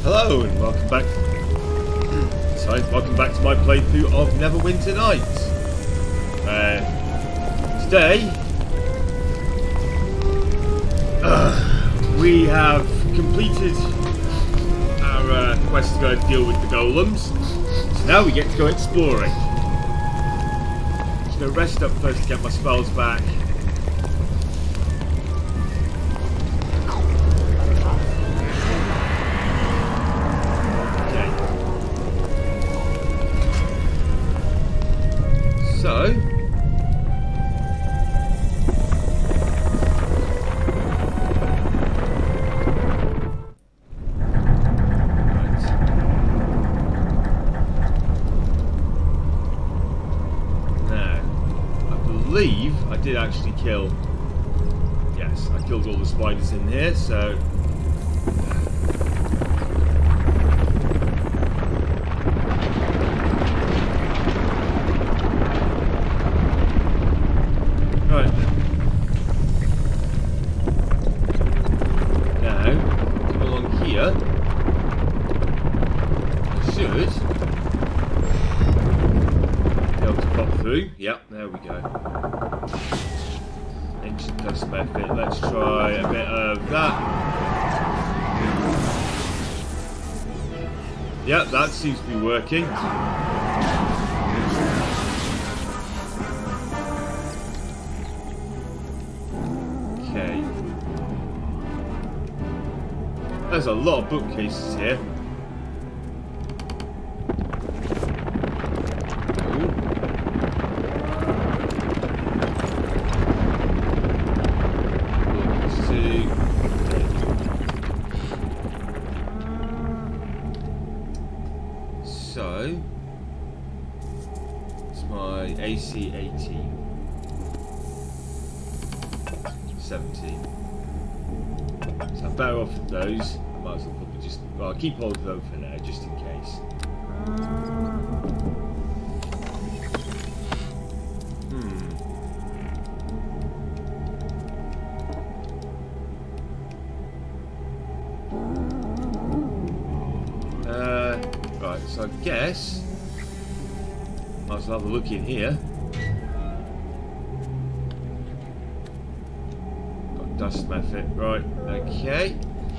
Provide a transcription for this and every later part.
Hello and welcome back. Welcome back to my playthrough of Neverwinter Nights. Today we have completed our quest to go and deal with the golems. So now we get to go exploring. Just gonna rest up first to get my spells back. So, now, I believe I did actually kill, yes, I killed all the spiders in here, so yep, there we go. Ancient dust method. Let's try a bit of that. Yep, that seems to be working. Okay. There's a lot of bookcases here. So, it's my AC 18, 17. So I'm better off with those. I might as well probably just, well, I'll keep hold of them for now, just in case. Right, so I guess might as well have a look in here. Got dust method, right, okay.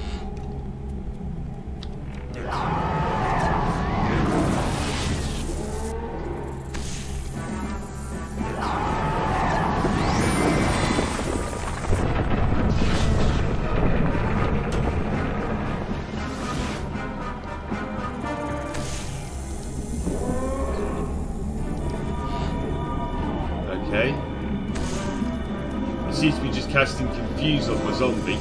Okay. It seems to be just casting Confuse on my zombie.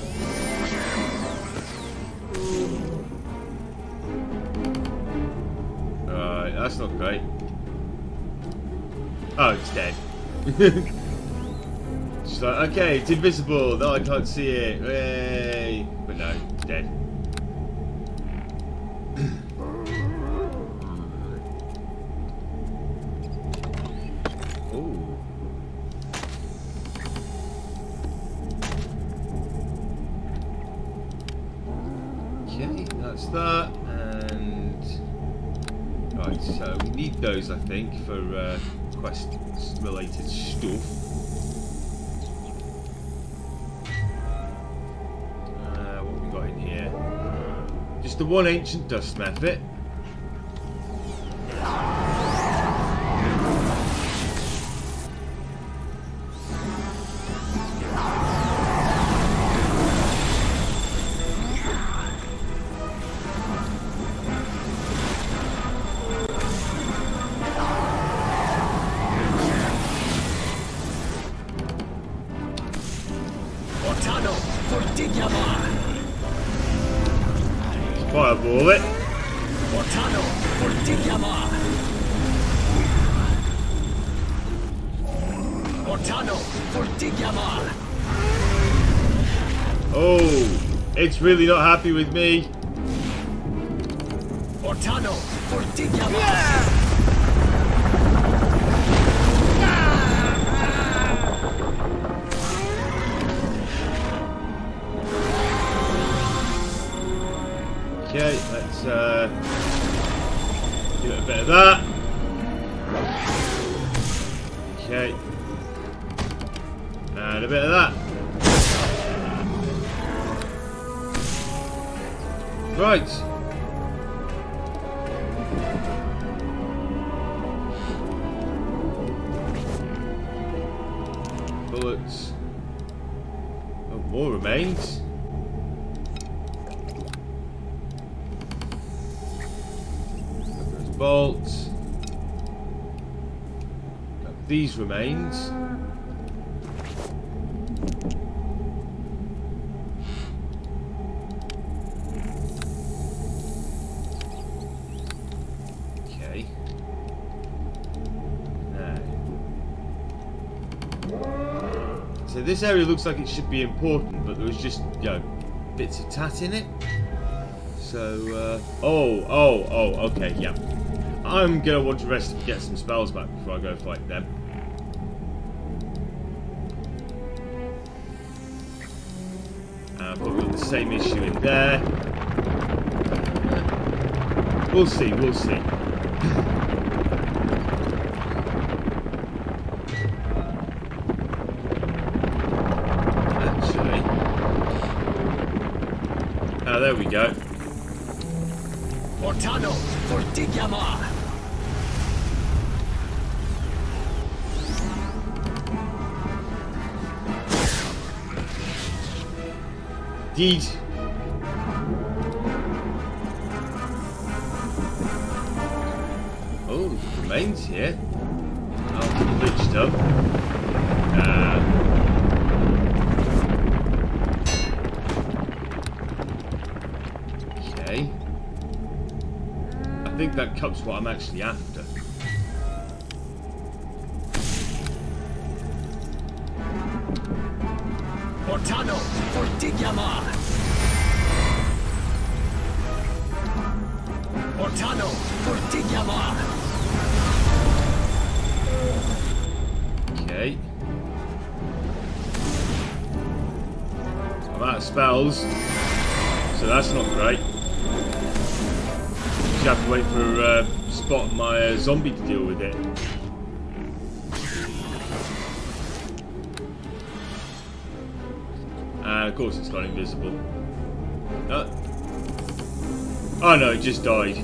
Right, that's not great. Oh, it's dead. She's like, okay, it's invisible. No, I can't see it. Yay. But no, it's dead. Okay, that's that, and right, so we need those, I think, for quest-related stuff. What have we got in here? Just the one ancient dust method. Fireball it. Oh, it's really not happy with me. Okay, let's give it a bit of that. Okay. And a bit of that. Right. Bullets. Oh, more remains. Those bolts. Got these remains. So this area looks like it should be important, but there was just, you know, bits of tat in it. So, okay, yeah. I'm gonna want to rest and get some spells back before I go fight them. Probably got the same issue in there. We'll see, we'll see. Oh, there we go. Ortano, Fortigiamar. Indeed. Oh, remains here. After the bridge stuff. Okay. I think that cups what I'm actually after. Ortano, Fortigiamar. Ortano, Fortigiamar. Okay. I'm out of spells, so that's not great. You have to wait for Spot and my zombie to deal with it. And of course it's gone invisible. Oh no, it just died.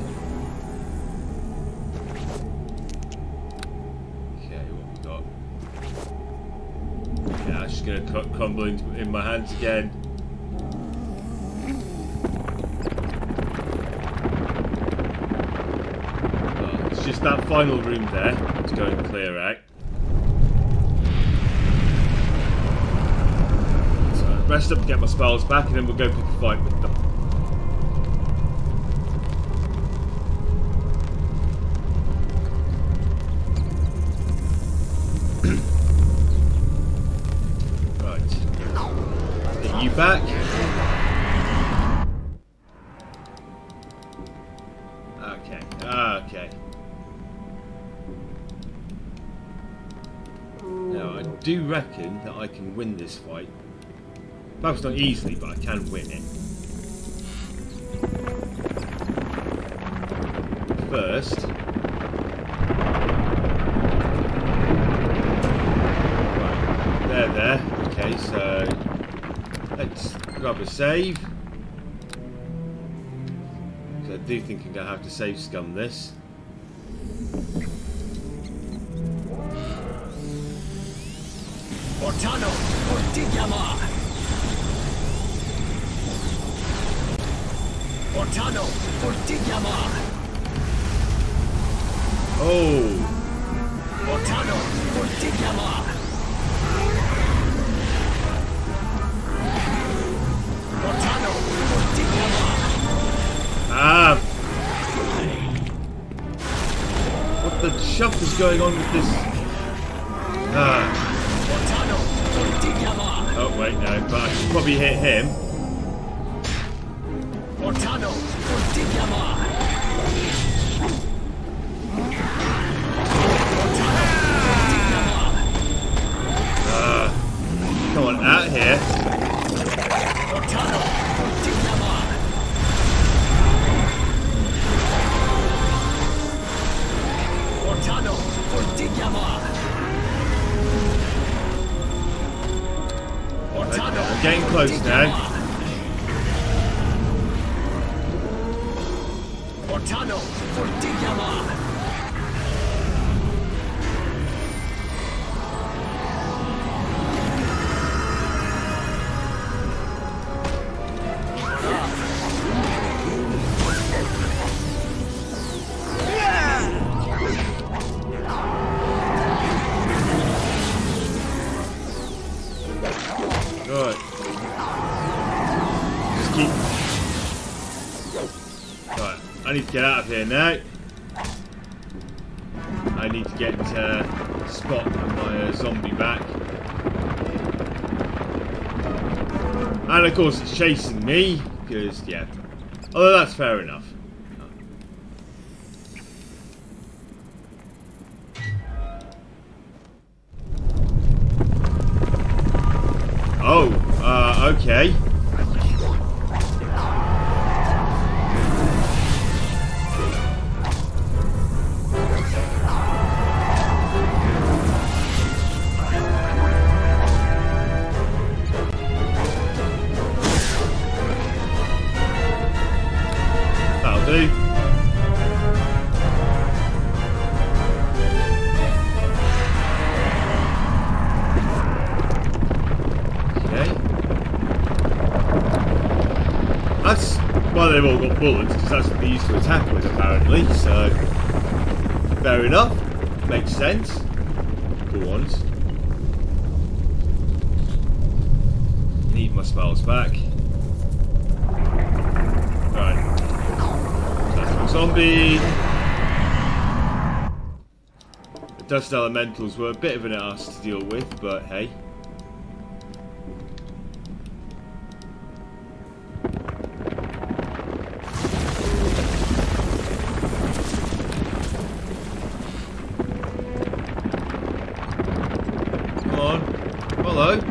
Okay, what we got? Yeah, it's just gonna crumble in my hands again. Oh, it's just that final room there to go and clear out. Rest up to get my spells back, and then we'll go pick a fight with them. Right. Get you back. Okay. Okay. Now, I do reckon that I can win this fight. Perhaps not easily, but I can win it. First, right, there. Okay, so let's grab a save. So I do think I'm gonna have to save scum this. Ortano, Fortigiamar. Ortano, Fortigiamar. Oh! Ortano, Fortigiamar. Ortano, Fortigiamar. Ah! What the chuff is going on with this? Ah! Ortano, Fortigiamar. Oh wait, no, but I should probably hit him. Ortano, Fortigiamar. Come on, out here. Ortano, Fortigiamar. close now. Botano for Digyama. Right. Just keep. Right. I need to get out of here now. I need to get Spot and my zombie back. And of course it's chasing me, because, yeah. Although that's fair enough. Oh, okay. That'll do. That's why they've all got bullets, because that's what they used to attack with, apparently, so fair enough, makes sense for once. Need my spells back. Right. That's zombie. The dust elementals were a bit of an arse to deal with, but hey. Hello.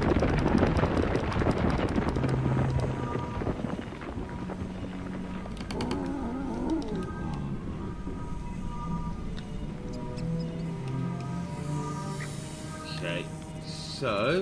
Okay, so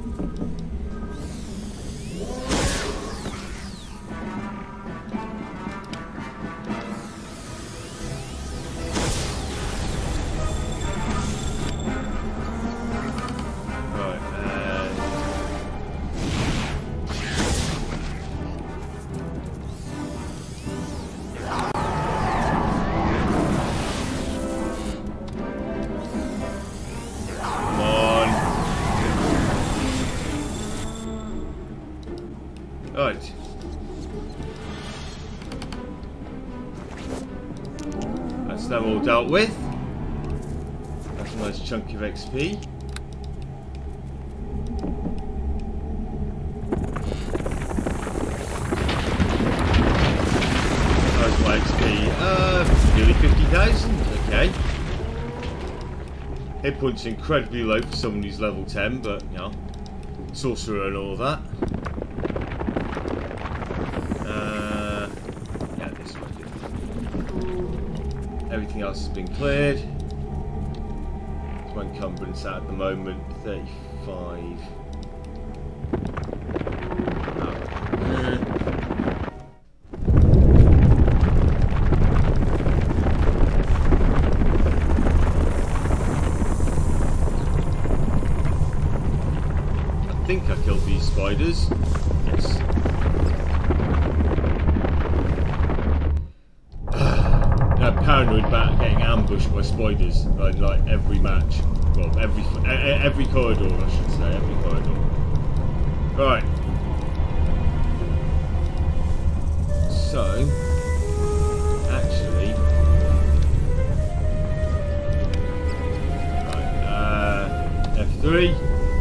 right. That's them all dealt with. That's a nice chunk of XP. How's my XP? Nearly 50,000. Okay. Hit points incredibly low for someone who's level 10, but you know, sorcerer and all that. Yeah, this one. Everything else has been cleared. There's one encumbrance out at the moment, 35. I think I killed these spiders. Yes. Paranoid about getting ambushed by spiders in like every match. Well, every corridor, I should say, every corridor. Right. So, actually, right. F3.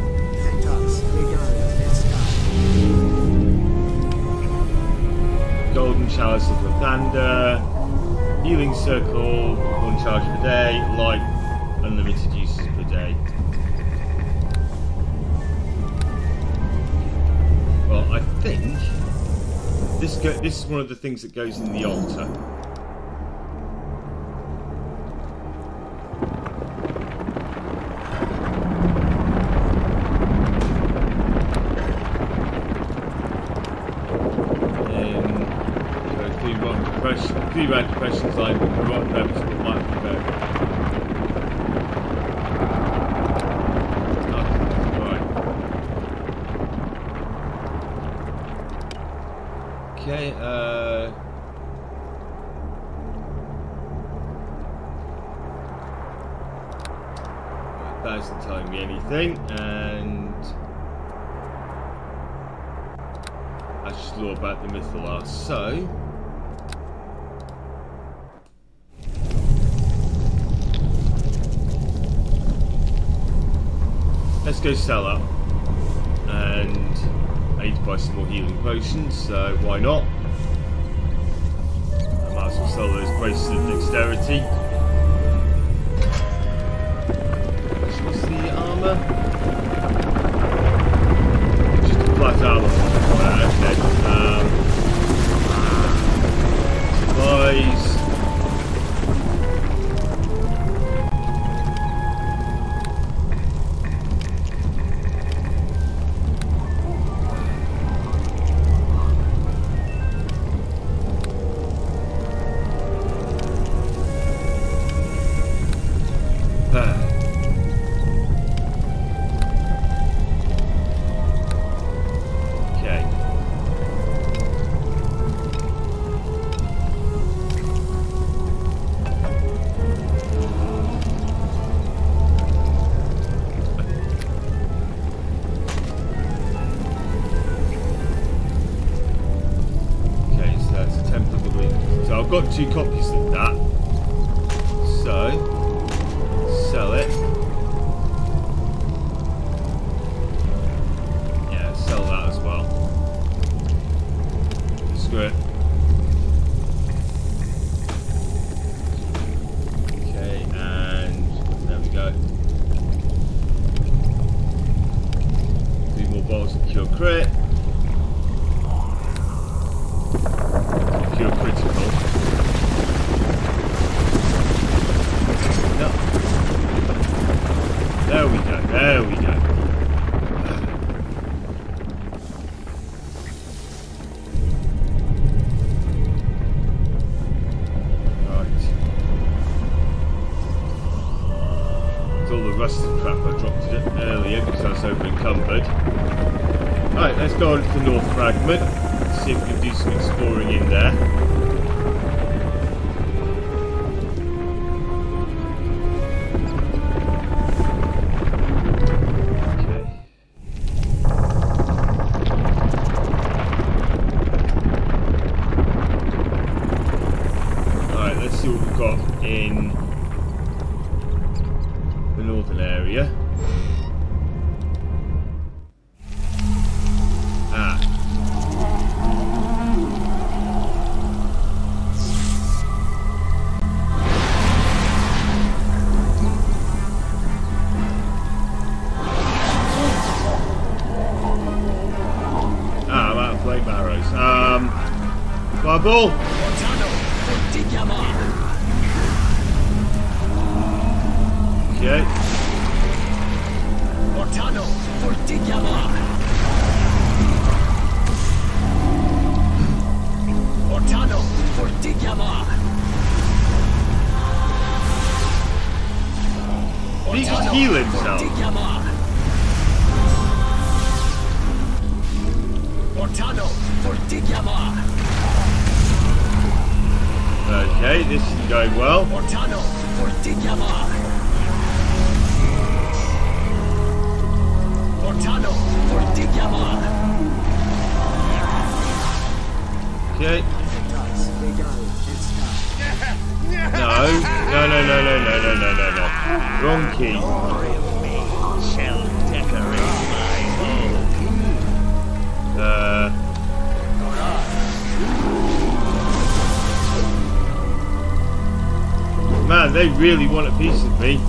Golden showers of Lathander. Healing circle, 1 charge per day, light, unlimited uses per day. Well, I think this is one of the things that goes in the altar. Three round depressions like rock purpose but might be better. Okay, 1,000 telling me anything, and that's just lore about the Mythalar. So, let's go sell up, and I need to buy some more healing potions, so why not? I might as well sell those braces of dexterity. What's the armour? Just a flat armour. Okay. Supplies. I've got 2 copies of that, so sell it. Yeah, sell that as well. Screw it. Okay, and there we go. 3 more bottles of Cure Crit. Cure Critical. There we go, there we go. Right. It's all the rest of the crap I dropped it earlier because I was over encumbered. Right, let's go on to the North Fragment. See if we can do some exploring in there. In the northern area. I'm out of flame arrows. Fireball! Okay. Mortano for Digyamar. Mortano for Digyamar. Did he just heal himself? Mortano for Digyamar. Okay, this is going well. Mortano for Digyamar. Mortano for Digyamar. Okay. No. Wrong key. Shall decorate my Man, they really want a piece of me.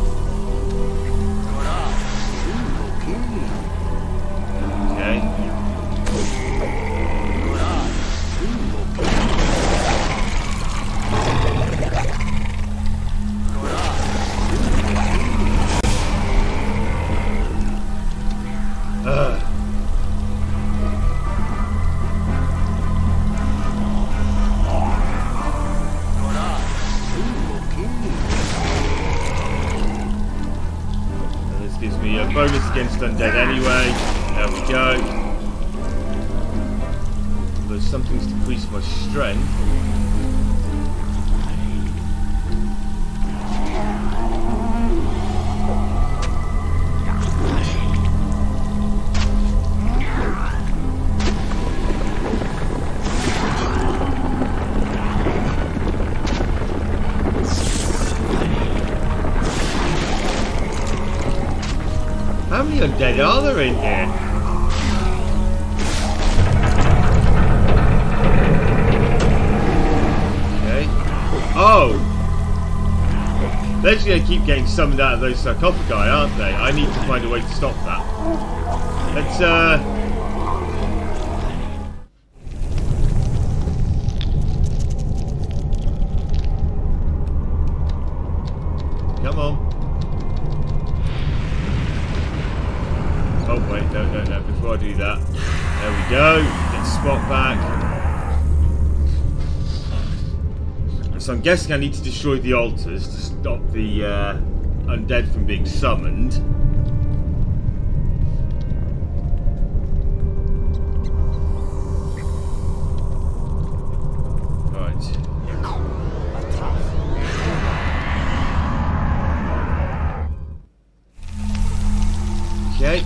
bonus against undead anyway. There we go. There's something's decreased my strength. How many undead are there in here? Okay. Oh! They're just going to keep getting summoned out of those sarcophagi, aren't they? I need to find a way to stop that. Let's, come on. Oh wait, no, before I do that. There we go, get Spot back. So I'm guessing I need to destroy the altars to stop the undead from being summoned. Right. Okay.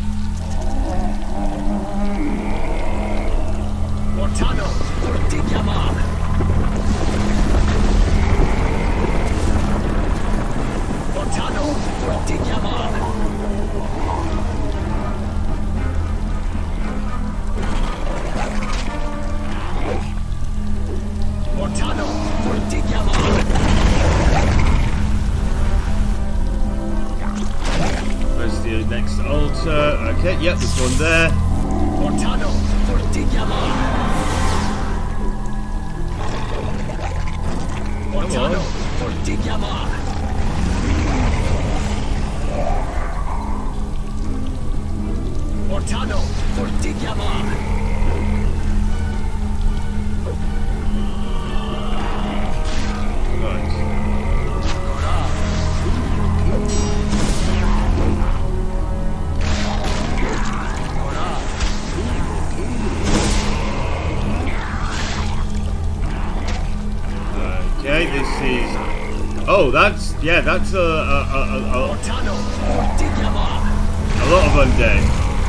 Mortano, Fortigiama. Mortano, Fortigiama. Mortano, Fortigiama. Where's the next altar? Okay, yep, there's one there. Mortano, Fortigiama. Mortano, Fortigiama. Mortano, Fortigiama. Right. Okay, this is. Oh, that's that's Mortano, Fortigiama. a lot of undead.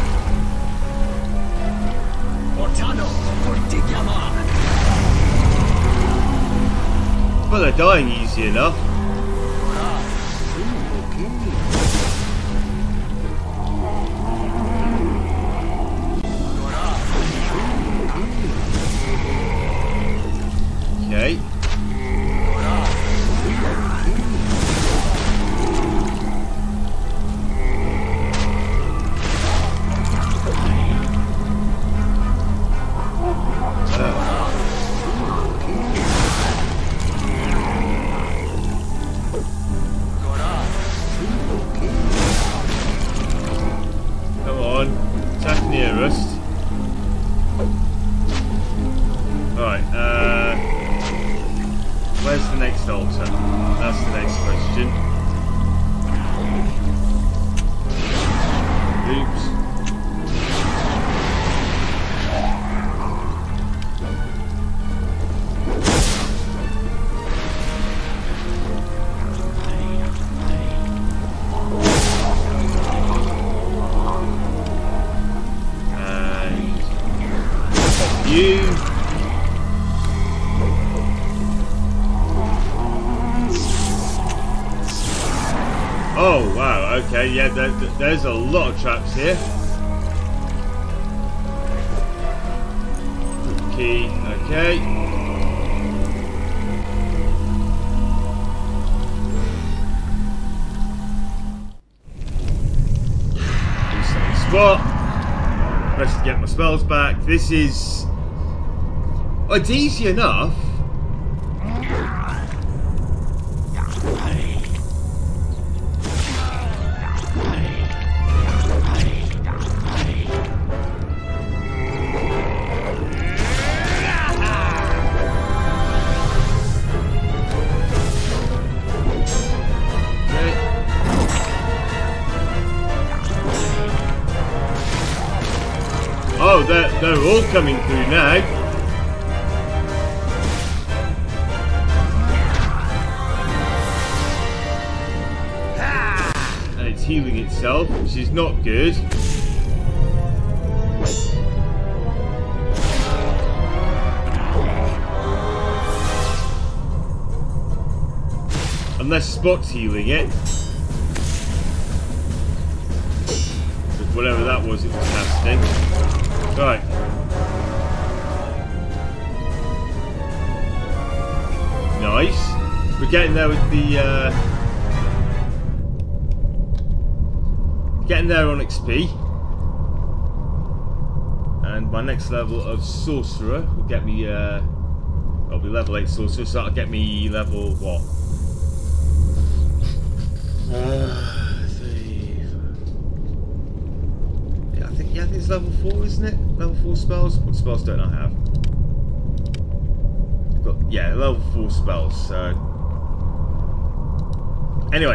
Mortano, Fortigiama. Well, they're dying easy enough. Okay. Come on, attack nearest. Right, where's the next altar? That's the next question. Oops. You. Oh wow, okay, yeah, there's a lot of traps here. Key, okay. Resetting spot. Rest to get my spells back. This is. Oh, it's easy enough. They're all coming through now. And it's healing itself, which is not good. Unless Spot's healing it. With whatever that was it was casting. Right. Nice. We're getting there with the getting there on XP. And my next level of Sorcerer will get me I'll be level 8 Sorcerer, so that'll get me level what? Yeah, I think it's level 4, isn't it? Level 4 spells? What spells don't I have? I've got, yeah, level 4 spells, so... Anyway.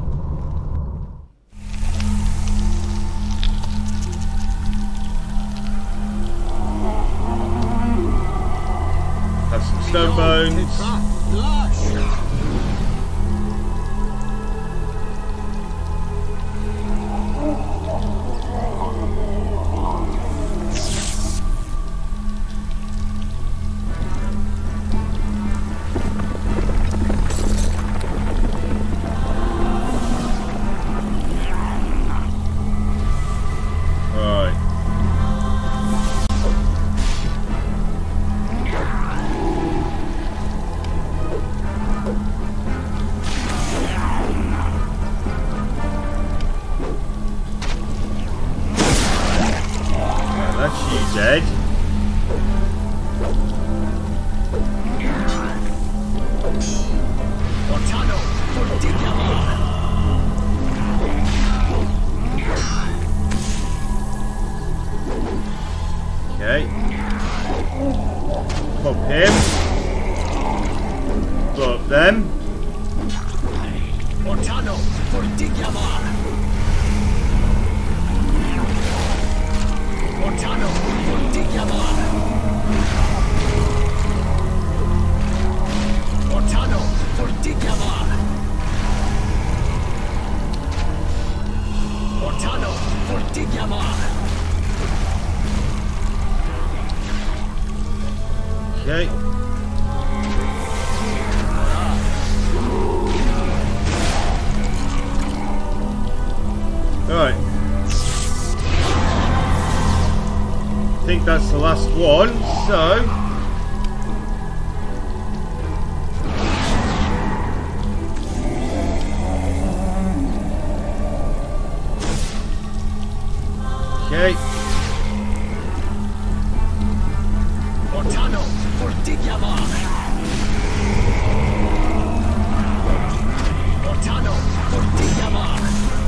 Have some stone bones. Dead. Okay. Pop him. Blow up them. Ortano, Fortigiamar. Ortano, Fortigiamar. Ortano, Fortigiamar. Ortano, Fortigiamar. Okay. Alright. I think that's the last one, so... Okay. Ortano, Fortigiamar. Ortano, Fortigiamar.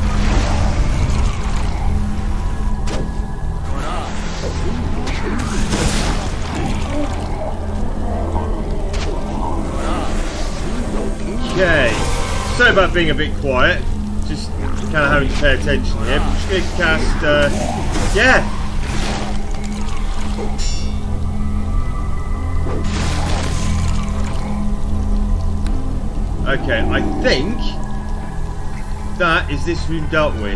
Okay. Sorry about being a bit quiet. Just kind of having to pay attention here. I'm just going to cast, yeah. Okay, I think that is this room dealt with.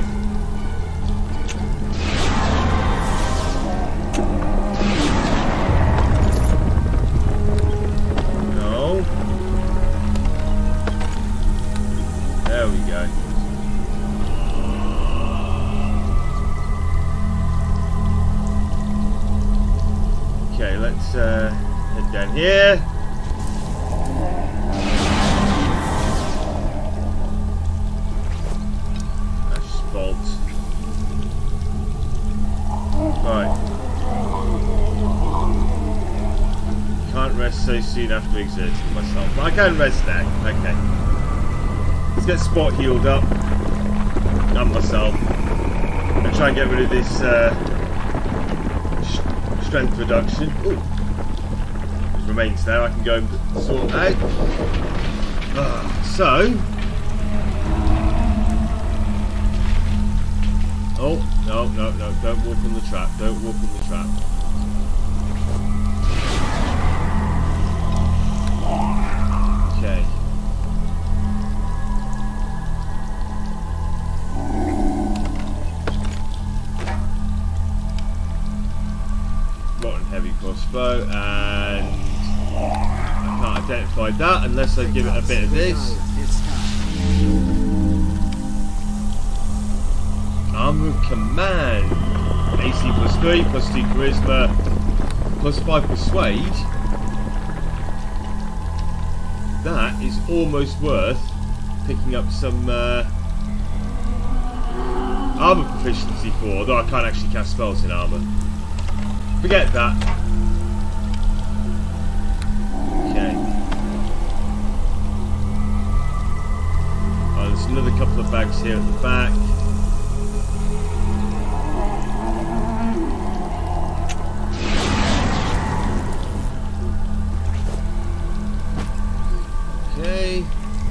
No. There we go. Okay, let's head down here. Right. Can't rest so soon after exerting myself. But I can rest now. Okay. Let's get Spot healed up. And myself. And try and get rid of this strength reduction. Ooh. Remains there. I can go and sort out. So. Oh, no, don't walk on the trap. Don't walk on the trap. provide that unless I give it a bit of this. Armor of Command. AC +3, +2 Charisma, +5 Persuade. That is almost worth picking up some armor proficiency for, although I can't actually cast spells in armor. Forget that. Okay. Oh, there's another couple of bags here at the back. Okay.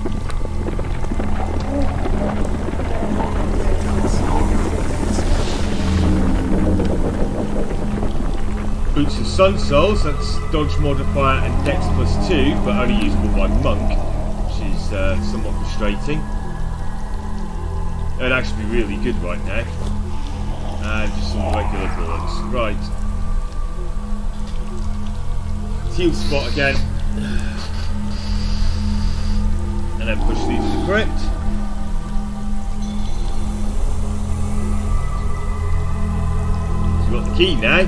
Boots of Sun Souls, that's dodge modifier and dex +2, but only usable by monk, which is somewhat frustrating. It'd actually be really good right now. And just some regular bullets. Right. Teal spot again. And then push these to the crypt. So we've got the key now.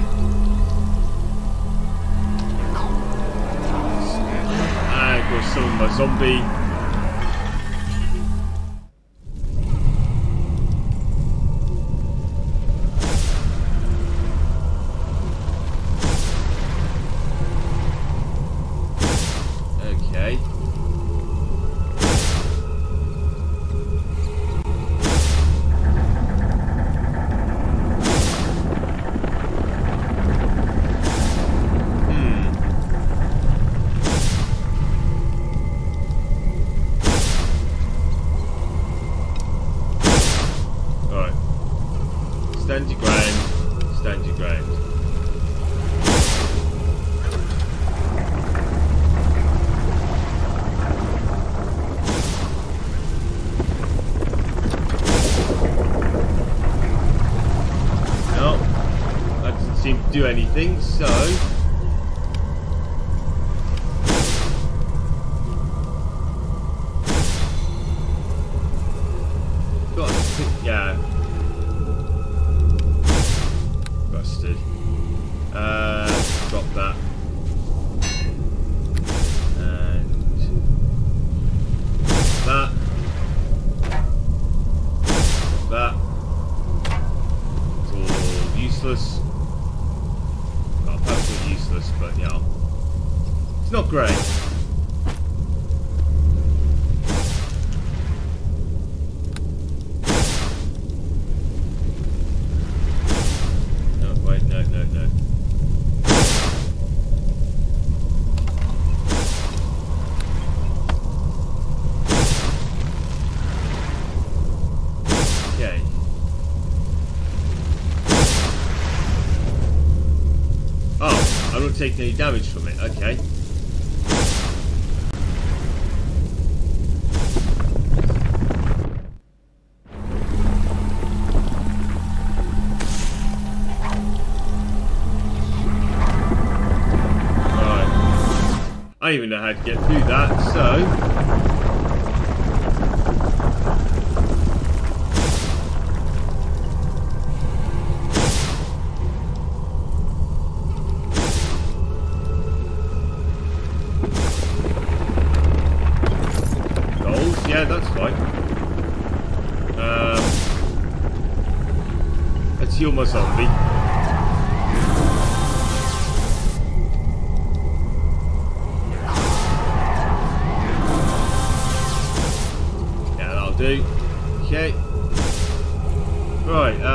And of course summon my zombie. Okay. Stand your ground, stand your ground. No, that doesn't seem to do anything, so... yeah. Drop that. And that. That. It's all useless. Well, perhaps not useless, but yeah. It's not great. No, wait, no. I'm not taking any damage from it, okay. Right. I don't even know how to get through that, so... yeah, that's fine. Let's heal my zombie. Yeah, that'll do. Okay. Right,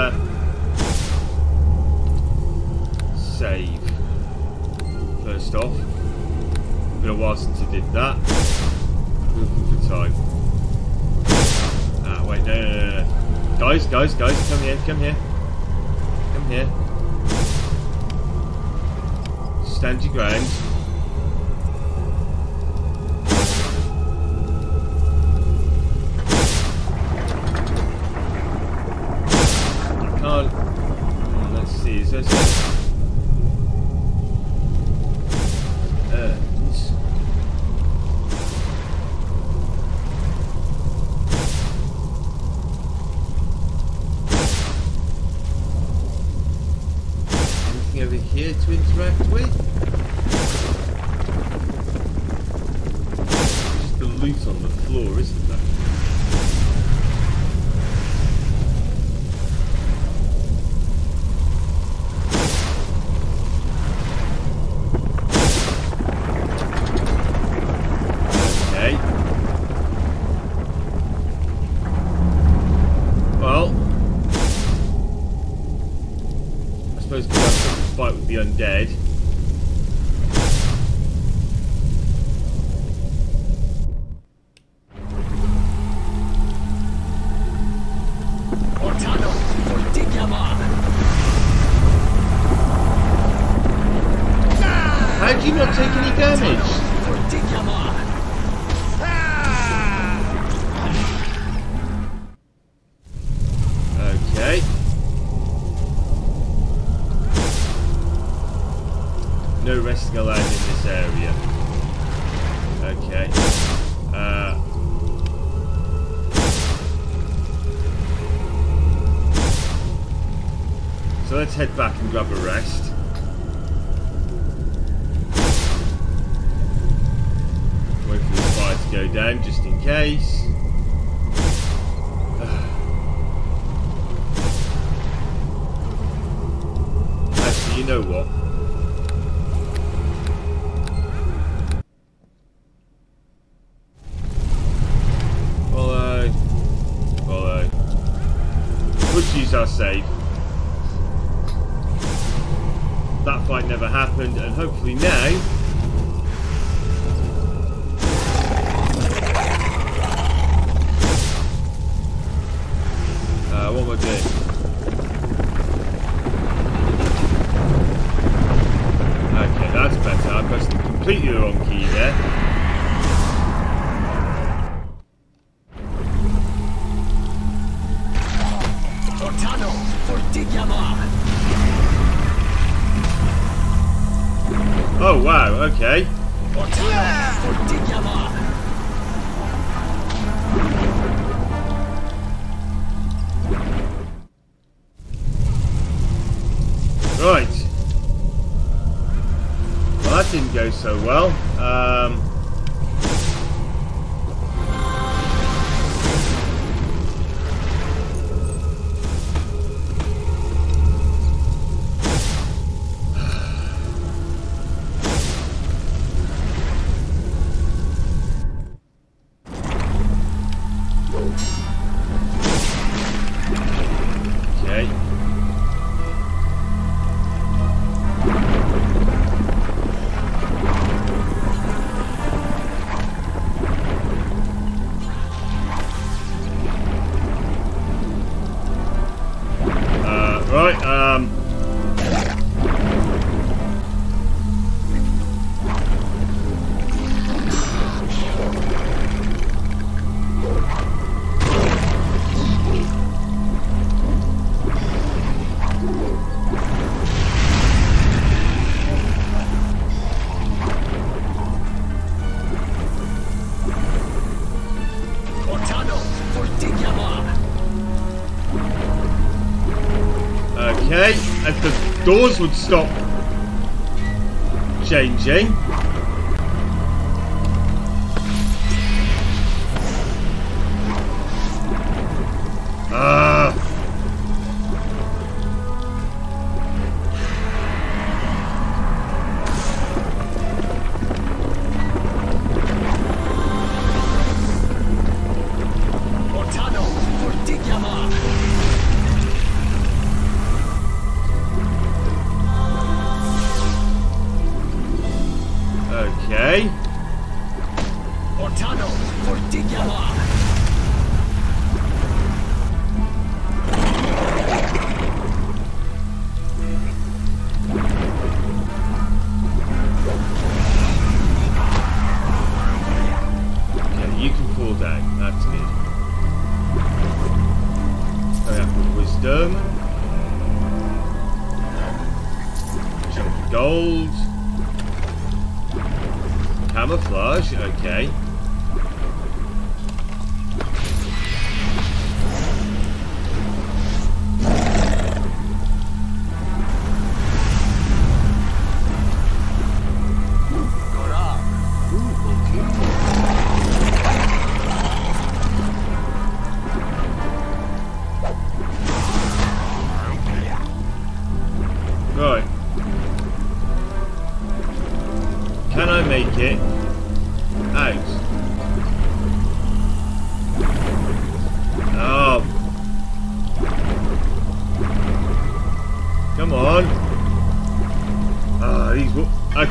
save. First off. Been a while since I did that. Looking for time. Ah, wait, no. Guys, come here. Stand your ground. I can't... let's see, is there something? over here to interact with? Just the loot on the floor, isn't there? The undead. Ortano, fortichiama! How do you not take any damage? Fortichiama! Okay. No resting allowed in this area. Okay. So let's head back and grab a rest. Wait for the fire to go down just in case. Actually, you know what? Use our save. That fight never happened, and hopefully now what am I doing? Okay, that's better. I pressed completely the wrong key there. Oh wow, okay. Right. Well, that didn't go so well. Okay, if the doors would stop changing. Okay. Ortano, fortichiama. Okay, you can fall down. That's good. Hurry up with wisdom. Chunk of gold. Camouflage, okay.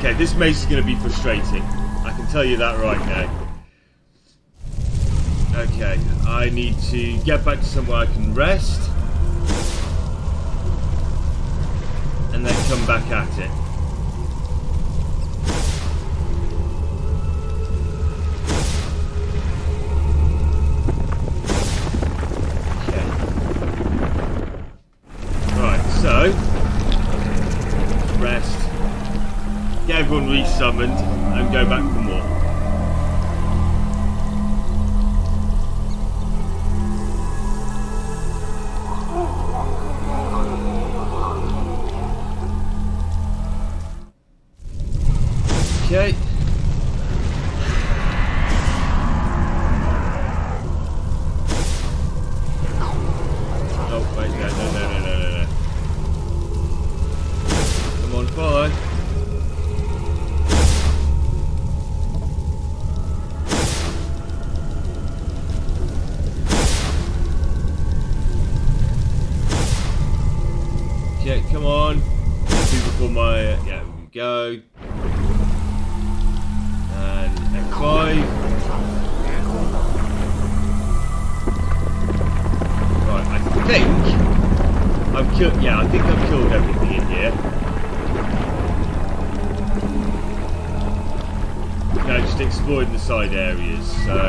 Okay, this maze is going to be frustrating. I can tell you that right now. Okay, I need to get back to somewhere I can rest. And then come back at it. Okay. Right, so rest. Get everyone resummoned and go back for more. Okay. Oh, wait, no. Come on, follow. Okay, come on. Do before my, yeah, we go. F5. Right, I think I've killed. Yeah, I think I've killed everything in here. No, just exploring the side areas. So.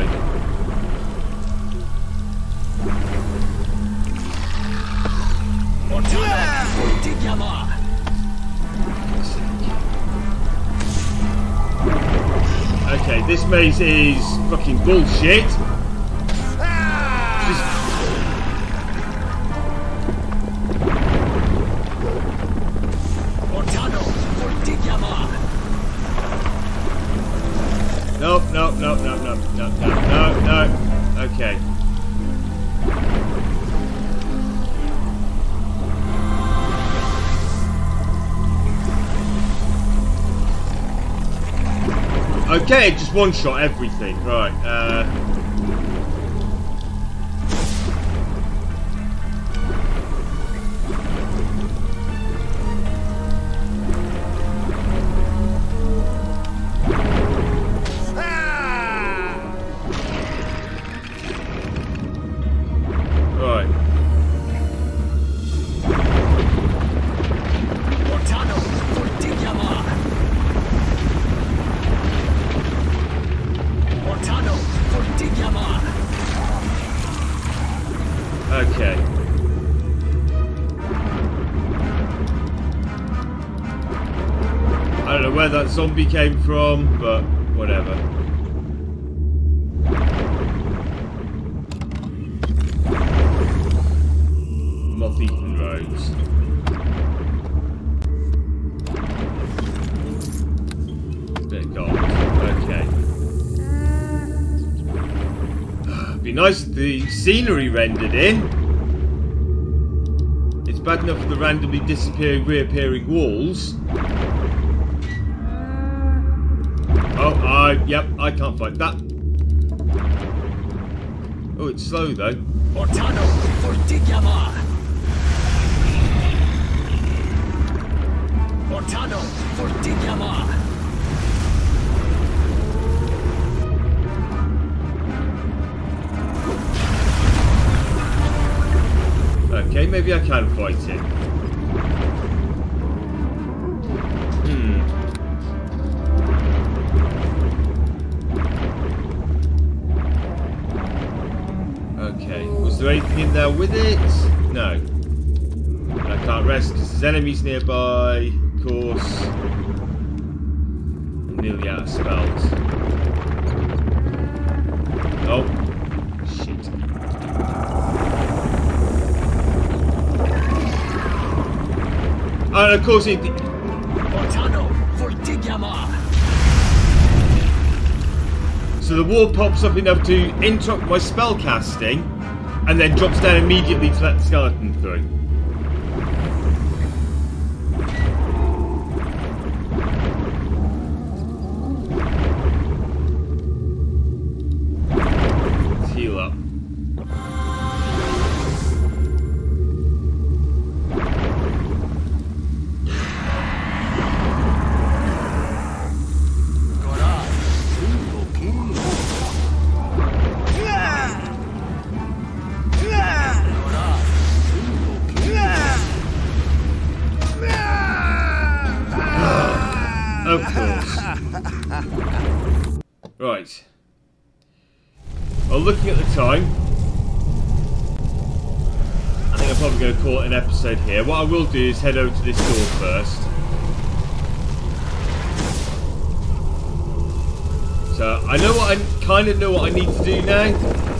Okay, this maze is fucking bullshit. Just... No. Okay. Okay, just one-shot everything. Right, Right. Okay. I don't know where that zombie came from, but whatever. Moth-eaten roads. Bit of gold. Okay. Be nice if the scenery rendered in. It's bad enough for the randomly disappearing, reappearing walls. Oh, yep, I can't fight that. Oh, it's slow though. Okay, maybe I can fight it. Okay, was there anything in there with it? No. I can't rest because there's enemies nearby, of course. I'm nearly out of spells. Oh. Shit. And of course it... So the wall pops up enough to interrupt my spell casting, and then drops down immediately to let the skeleton through. Let's heal up. Well, looking at the time, I think I'm probably going to call it an episode here. What I will do is head over to this door first. So I know what I kind of know what I need to do now.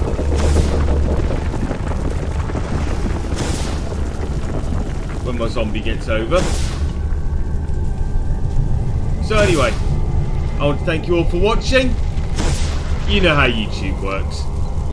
When my zombie gets over. So anyway, I want to thank you all for watching. You know how YouTube works.